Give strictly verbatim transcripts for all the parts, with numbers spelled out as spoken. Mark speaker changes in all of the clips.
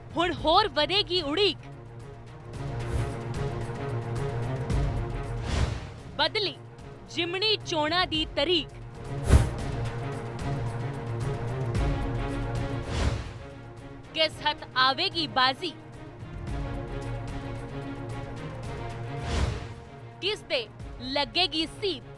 Speaker 1: हुण होर वधेगी उड़ीक। बदली जिमनी चोणां दी तरीक। किस हथ आवेगी बाजी? किस दे लगेगी सीप?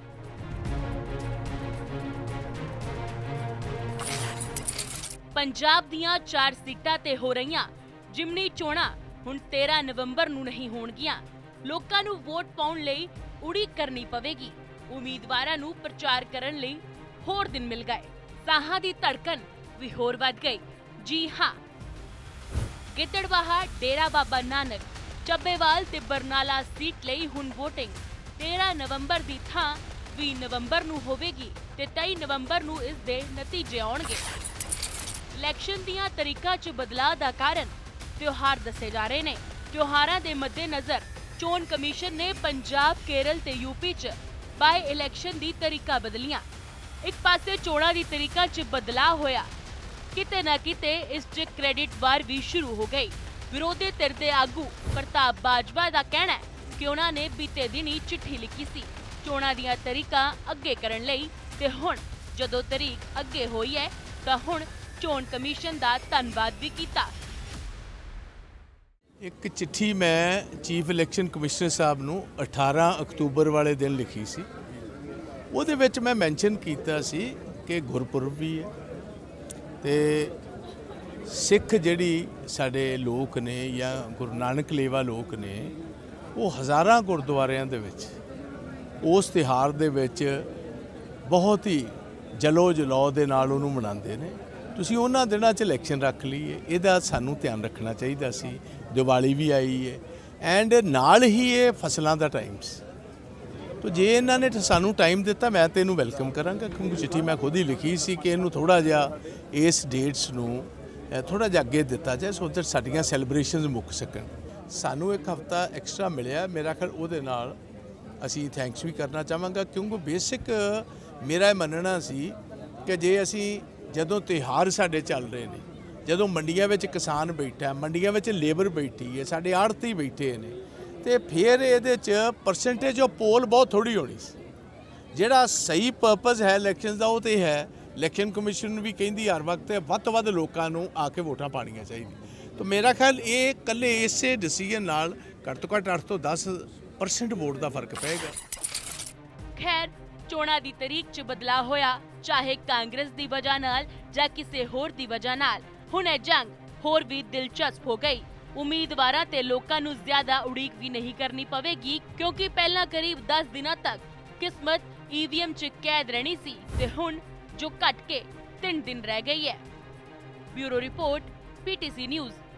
Speaker 1: पंजाब दियां चार सीटां ते हो रहीआं जिमनी चोणां हुण तेरह नवंबर नूं नहीं होणगीआं। लोकां नूं वोट पाउण लई उड़ीक करनी पवेगी। उम्मीदवारां नूं प्रचार करन लई होर दिन मिल गए। साहां दी धड़कन भी होर वध गई। जी हां, गिद्दड़बाहा, डेरा बाबा नानक, ਚੱਬੇਵਾਲ ते बरनाला सीट लई हुण वोटिंग तेरह नवंबर दी थां बीस नवंबर नूं होवेगी ते तेईस नवंबर नूं इस दे नतीजे आउणगे। इलैक्शन दियां तरीकां च बदलाव दा कारण त्योहार दसे जा रहे ने। त्योहारां दे मद्देनज़र चोण कमीशन ने पंजाब, केरल ते यूपी च बाय इलैक्शन दी तरीकां बदलियां। एक पासे चोणां दी तरीकां च बदलाव होया, किते ना किते इस च क्रेडिट वार भी शुरू हो गई। विरोधी धिर दे आगू प्रताप बाजवा दा कहना है कि उन्हां ने बीते दिनी चिट्ठी लिखी सी चोणां दियां तरीकां अगे करन लई ते हुण जदों तरीक अगे होई है तां हुण चोण कमीशन दा धन्नवाद भी कीता।
Speaker 2: एक चिट्ठी मैं चीफ इलैक्शन कमिश्नर साहब नूं अठारह अक्तूबर वाले दिन लिखी सी। ਉਹਦੇ ਵਿੱਚ मैं मैंशन कीता सी कि गुरपुरब भी है ते सिख जिहड़ी साडे लोक ने या गुरु नानक लेवा लोक ने वो हज़ारां गुरुद्वारिਆਂ ਦੇ ਵਿੱਚ ਉਸ ਤਿਉਹਾਰ ਦੇ ਵਿੱਚ ਬਹੁਤ ਹੀ ਜਲੋ ਜਲਾਉ ਦੇ ਨਾਲ ਉਹਨੂੰ ਮਨਾਉਂਦੇ ਨੇ। ਤੁਸੀਂ ਉਹਨਾਂ ਦਿਨਾਂ 'ਚ ਇਲੈਕਸ਼ਨ ਰੱਖ ਲਈ ਹੈ, ਇਹਦਾ ਸਾਨੂੰ ਧਿਆਨ ਰੱਖਣਾ ਚਾਹੀਦਾ ਸੀ। ਦੀਵਾਲੀ ਵੀ ਆਈ ਹੈ ਐਂਡ ਨਾਲ ਹੀ ਇਹ ਫਸਲਾਂ ਦਾ ਟਾਈਮ ਸੀ। तो जे इन्होंने सानू टाइम दिता मैं तो इनू वैलकम करांगा, क्योंकि चिट्ठी मैं खुद ही लिखी सी कि इनू थोड़ा जिहा इस डेट्स नू थोड़ा जिहा अगे दिता जाए सो दैट साडियां सैलीब्रेशनस मुक सकन। सानू एक हफ्ता एक्सट्रा मिलिया, मेरा ख्याल उहदे नाल असी थैंक्स भी करना चाहांगा, क्योंकि बेसिक मेरा मनना सी कि जे असी जदों त्यौहार साडे चल रहे हैं, जदों मंडियां विच किसान बैठा, मंडियां विच लेबर बैठी है, साडे आड़ती बैठे ने तो फिर ये परसेंटेज ऑफ पोल बहुत थोड़ी होनी सी। जिहड़ा सही परपज़ है इलैक्शन का वो तो है, इलैक्शन कमीशन भी कहती हर वक्त वध तो वध लोगों को आके वोटां पानियां चाहिए। तो मेरा ख्याल ये कल्ले इसे डिसीजन नाल घट तो घट अठ तो दस परसेंट वोट का फर्क पेगा।
Speaker 1: खैर, चोणां दी तरीक च बदलाव होया, चाहे कांग्रेस की वजह नाल जां किसी होर दी वजह नाल, हुण इह जंग होर भी दिलचस्प हो गई। उम्मीदवारां ते लोकां नूं ज्यादा उड़ीक भी नहीं करनी पवेगी, क्योंकि पहला करीब दस दिनों तक किस्मत ईवीएम च कैद रहनी सी ते हुण जो घट के तीन दिन रह गई है। Bureau report, PTC news.